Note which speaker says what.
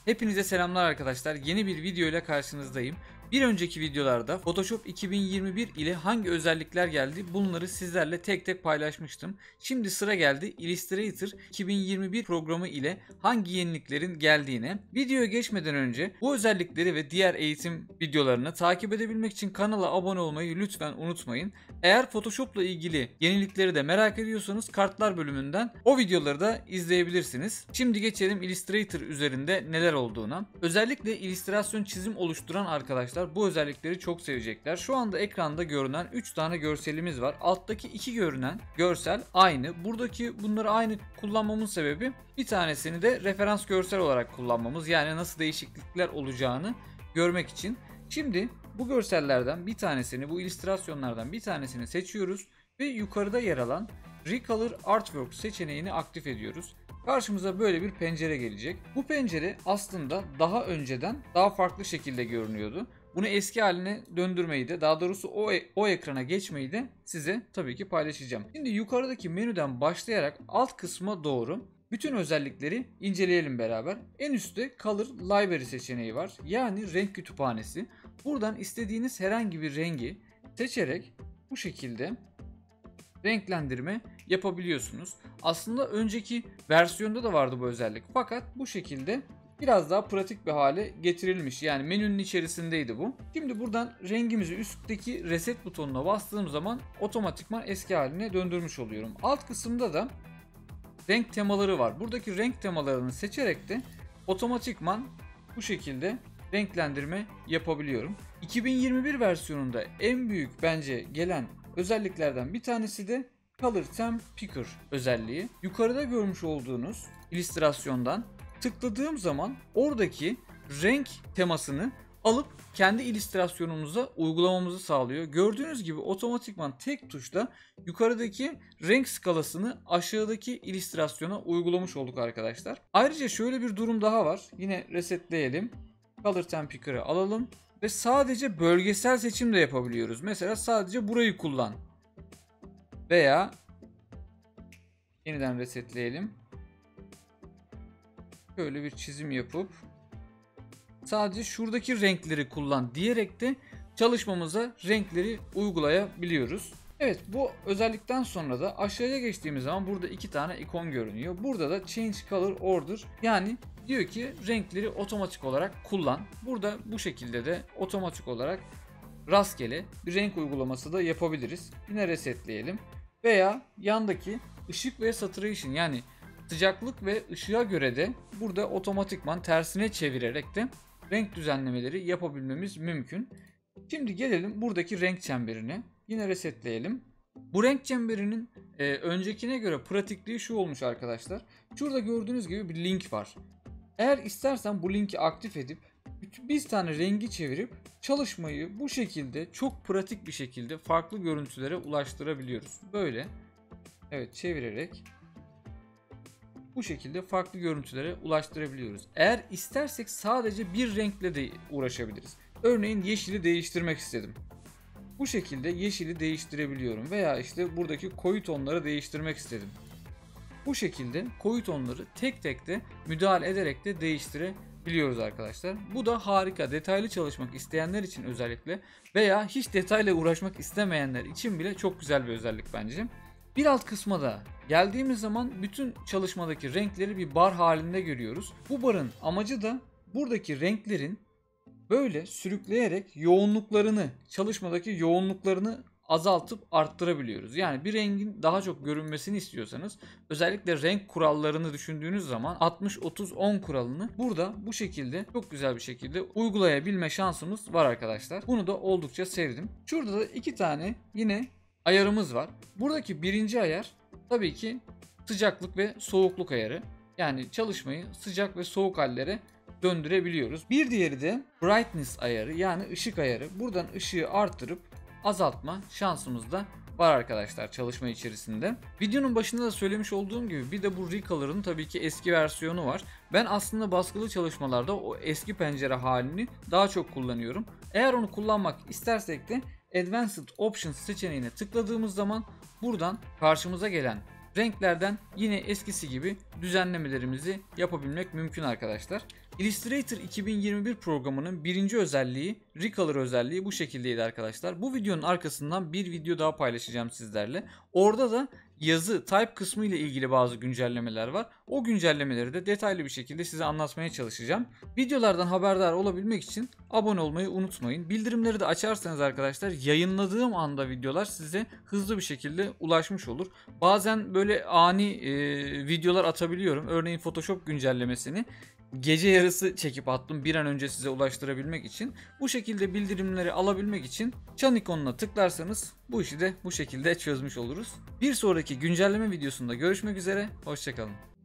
Speaker 1: Hepinize selamlar arkadaşlar. Yeni bir video ile karşınızdayım. Bir önceki videolarda Photoshop 2021 ile hangi özellikler geldi bunları sizlerle tek tek paylaşmıştım. Şimdi sıra geldi Illustrator 2021 programı ile hangi yeniliklerin geldiğine. Videoya geçmeden önce bu özellikleri ve diğer eğitim videolarını takip edebilmek için kanala abone olmayı lütfen unutmayın. Eğer Photoshop ile ilgili yenilikleri de merak ediyorsanız kartlar bölümünden o videoları da izleyebilirsiniz. Şimdi geçelim Illustrator üzerinde neler olduğuna. Özellikle illüstrasyon çizim oluşturan arkadaşlar bu özellikleri çok sevecekler. Şu anda ekranda görünen 3 tane görselimiz var. Alttaki 2 görünen görsel aynı. Buradaki bunları aynı kullanmamın sebebi bir tanesini de referans görsel olarak kullanmamız. Yani nasıl değişiklikler olacağını görmek için. Şimdi bu görsellerden bir tanesini, bu illüstrasyonlardan bir tanesini seçiyoruz ve yukarıda yer alan Recolor Artwork seçeneğini aktif ediyoruz. Karşımıza böyle bir pencere gelecek. Bu pencere aslında daha önceden daha farklı şekilde görünüyordu. Bunu eski haline döndürmeyi de, daha doğrusu o ekrana geçmeyi de size tabii ki paylaşacağım. Şimdi yukarıdaki menüden başlayarak alt kısma doğru bütün özellikleri inceleyelim beraber. En üstte Color Library seçeneği var. Yani renk kütüphanesi. Buradan istediğiniz herhangi bir rengi seçerek bu şekilde renklendirme yapabiliyorsunuz. Aslında önceki versiyonda da vardı bu özellik. Fakat bu şekilde biraz daha pratik bir hale getirilmiş. Yani menünün içerisindeydi bu. Şimdi buradan rengimizi üstteki reset butonuna bastığım zaman otomatikman eski haline döndürmüş oluyorum. Alt kısımda da renk temaları var. Buradaki renk temalarını seçerek de otomatikman bu şekilde renklendirme yapabiliyorum. 2021 versiyonunda en büyük bence gelen özelliklerden bir tanesi de Color Theme Picker özelliği. Yukarıda görmüş olduğunuz illüstrasyondan tıkladığım zaman oradaki renk temasını alıp kendi illüstrasyonumuza uygulamamızı sağlıyor. Gördüğünüz gibi otomatikman tek tuşla yukarıdaki renk skalasını aşağıdaki illüstrasyona uygulamış olduk arkadaşlar. Ayrıca şöyle bir durum daha var. Yine resetleyelim. Color Theme Picker'ı alalım ve sadece bölgesel seçim de yapabiliyoruz. Mesela sadece burayı kullan. Veya yeniden resetleyelim. Şöyle bir çizim yapıp sadece şuradaki renkleri kullan diyerek de çalışmamıza renkleri uygulayabiliyoruz. Evet, bu özellikten sonra da aşağıya geçtiğimiz zaman burada 2 tane ikon görünüyor. Burada da Change Color Order, yani diyor ki renkleri otomatik olarak kullan. Burada bu şekilde de otomatik olarak rastgele bir renk uygulaması da yapabiliriz. Yine resetleyelim. Veya yandaki ışık ve saturation, yani sıcaklık ve ışığa göre de burada otomatikman tersine çevirerek de renk düzenlemeleri yapabilmemiz mümkün. Şimdi gelelim buradaki renk çemberine. Yine resetleyelim. Bu renk çemberinin öncekine göre pratikliği şu olmuş arkadaşlar. Şurada gördüğünüz gibi bir link var. Eğer istersen bu linki aktif edip bir tane rengi çevirip çalışmayı bu şekilde çok pratik bir şekilde farklı görüntülere ulaştırabiliyoruz. Böyle, evet, çevirerek bu şekilde farklı görüntülere ulaştırabiliyoruz. Eğer istersek sadece bir renkle de uğraşabiliriz. Örneğin yeşili değiştirmek istedim. Bu şekilde yeşili değiştirebiliyorum veya işte buradaki koyu tonları değiştirmek istedim. Bu şekilde koyu tonları tek tek de müdahale ederek de değiştirebiliyoruz arkadaşlar. Bu da harika. Detaylı çalışmak isteyenler için özellikle veya hiç detayla uğraşmak istemeyenler için bile çok güzel bir özellik bence. Bir alt kısma da geldiğimiz zaman bütün çalışmadaki renkleri bir bar halinde görüyoruz. Bu barın amacı da buradaki renklerin böyle sürükleyerek yoğunluklarını, çalışmadaki yoğunluklarını azaltıp arttırabiliyoruz. Yani bir rengin daha çok görünmesini istiyorsanız özellikle renk kurallarını düşündüğünüz zaman 60-30-10 kuralını burada bu şekilde çok güzel bir şekilde uygulayabilme şansımız var arkadaşlar. Bunu da oldukça sevdim. Şurada da 2 tane yine ayarımız var. Buradaki birinci ayar tabii ki sıcaklık ve soğukluk ayarı. Yani çalışmayı sıcak ve soğuk hallere döndürebiliyoruz. Bir diğeri de brightness ayarı, yani ışık ayarı. Buradan ışığı arttırıp azaltma şansımız da var arkadaşlar çalışma içerisinde. Videonun başında da söylemiş olduğum gibi bir de bu Recolor'ın tabii ki eski versiyonu var. Ben aslında baskılı çalışmalarda o eski pencere halini daha çok kullanıyorum. Eğer onu kullanmak istersek de Advanced Options seçeneğine tıkladığımız zaman buradan karşımıza gelen renklerden yine eskisi gibi düzenlemelerimizi yapabilmek mümkün arkadaşlar. Illustrator 2021 programının birinci özelliği, Recolor özelliği bu şekildeydi arkadaşlar. Bu videonun arkasından bir video daha paylaşacağım sizlerle. Orada da yazı, type kısmı ile ilgili bazı güncellemeler var. O güncellemeleri de detaylı bir şekilde size anlatmaya çalışacağım. Videolardan haberdar olabilmek için abone olmayı unutmayın. Bildirimleri de açarsanız arkadaşlar yayınladığım anda videolar size hızlı bir şekilde ulaşmış olur. Bazen böyle ani videolar atabiliyorum. Örneğin Photoshop güncellemesini gece yarısı çekip attım bir an önce size ulaştırabilmek için. Bu şekilde bildirimleri alabilmek için çan ikonuna tıklarsanız bu işi de bu şekilde çözmüş oluruz. Bir sonraki güncelleme videosunda görüşmek üzere. Hoşça kalın.